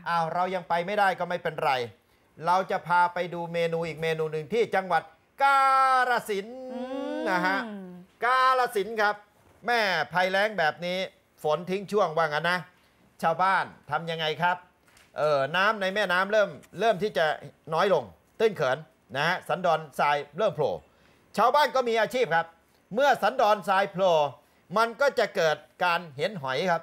อ้าวเรายังไปไม่ได้ก็ไม่เป็นไรเราจะพาไปดูเมนูอีกเมนูหนึ่งที่จังหวัดกาฬสินธุ์นะฮะกาฬสินธุ์ครับแม่ภัยแล้งแบบนี้ฝนทิ้งช่วงว่างั้นนะชาวบ้านทำยังไงครับน้ำในแม่น้ำเริ่มที่จะน้อยลงตื้นเขินนะฮะสันดอนทรายเริ่มโผล่ชาวบ้านก็มีอาชีพครับเมื่อสันดอนทรายโผล่มันก็จะเกิดการเห็นหอยครับ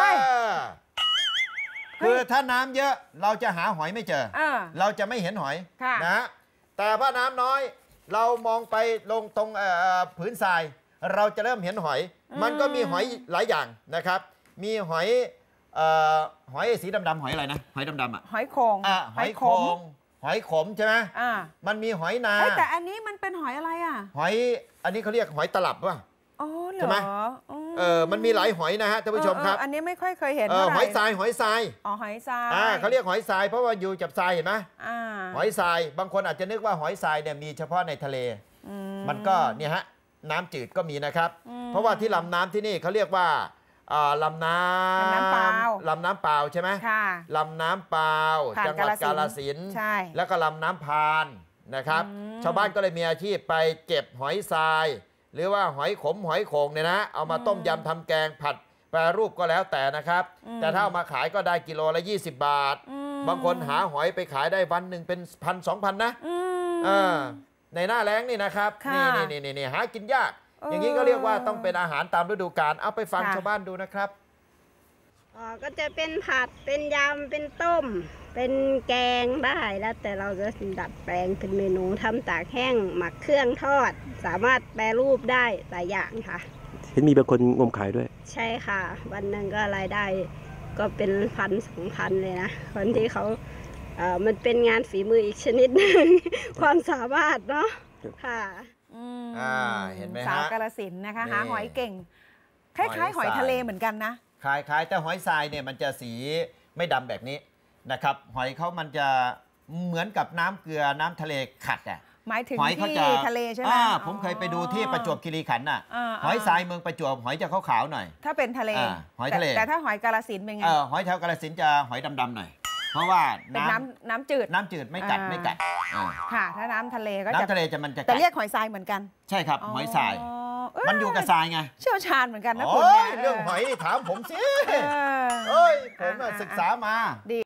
คือถ้าน้ำเยอะเราจะหาหอยไม่เจอเราจะไม่เห็นหอยนะฮะแต่ถ้าน้ำน้อยเรามองไปลงตรงผืนทรายเราจะเริ่มเห็นหอยมันก็มีหอยหลายอย่างนะครับมีหอยสีดำๆหอยอะไรนะหอยดำๆอ่ะหอยโขงหอยโขงหอยขมใช่ไหมมันมีหอยนาแต่อันนี้มันเป็นหอยอะไรอ่ะหอยอันนี้เขาเรียกหอยตลับป่ะใช่ไหมมันมีหลายหอยนะฮะท่านผู้ชมครับอันนี้ไม่ค่อยเคยเห็นหอยทรายหอยทรายหอยทรายเขาเรียกหอยทรายเพราะว่าอยู่จับทรายเห็นไหมหอยทรายบางคนอาจจะนึกว่าหอยทรายเนี่ยมีเฉพาะในทะเลมันก็เนี่ยฮะน้ำจืดก็มีนะครับเพราะว่าที่ลำน้ำที่นี่เขาเรียกว่าลำน้ำเปล่าใช่ไหมลำน้ำเปล่าจังหวัดกาฬสินธุ์แล้วก็ลำน้ำพานนะครับชาวบ้านก็เลยมีอาชีพไปเก็บหอยทรายหรือว่าหอยขมหอยโขงเนี่ยนะเอามาต้มยำทำแกงผัดแปรรูปก็แล้วแต่นะครับแต่ถ้าเอามาขายก็ได้กิโลละ20 บาทบางคนหาหอยไปขายได้วันหนึ่งเป็น1,000-2,000นะในหน้าแล้งนี่นะครับนี่หากินยากอย่างนี้ก็เรียกว่าต้องเป็นอาหารตามฤดูกาลเอาไปฟังชาวบ้านดูนะครับก็จะเป็นผัดเป็นยำเป็นต้มเป็นแกงได้แล้วแต่เราจะดัดแปลงเป็นเมนูทำตากแห้งหมักเครื่องทอดสามารถแปรรูปได้หลายอย่างค่ะเห็นมีบางคนงมขายด้วยใช่ค่ะวันหนึ่งก็รายได้ก็เป็น1,000-2,000เลยนะคนที่เขามันเป็นงานฝีมืออีกชนิดหนึ่งความสามารถเนาะค่ะเห็นไหมฮะสาวกาฬสินธุ์นะคะหาหอยเก่งคล้ายๆหอยทะเลเหมือนกันนะคล้ายแต่หอยทรายเนี่ยมันจะสีไม่ดำแบบนี้นะครับหอยเขามันจะเหมือนกับน้ำเกลือน้ำทะเลขัดอ่ะหมายถึงที่ทะเลใช่ไหมผมเคยไปดูที่ประจวบคีรีขันธ์น่ะหอยทรายเมืองประจวบหอยจะขาวๆหน่อยถ้าเป็นทะเลหอยทะเลแต่ถ้าหอยกาฬสินธุ์เป็นไงหอยแถวกาฬสินธุ์จะหอยดำๆหน่อยเพราะว่าเป็นน้ำจืดไม่กัดค่ะถ้าน้ำทะเลก็น้ำทะเลจะมันจะแต่เรียกหอยทรายเหมือนกันใช่ครับหอยทรายมันอยู่กับทรายไงเชี่ยวชาญเหมือนกันนะคุณเรื่องหอยถามผมสิผมศึกษามาดี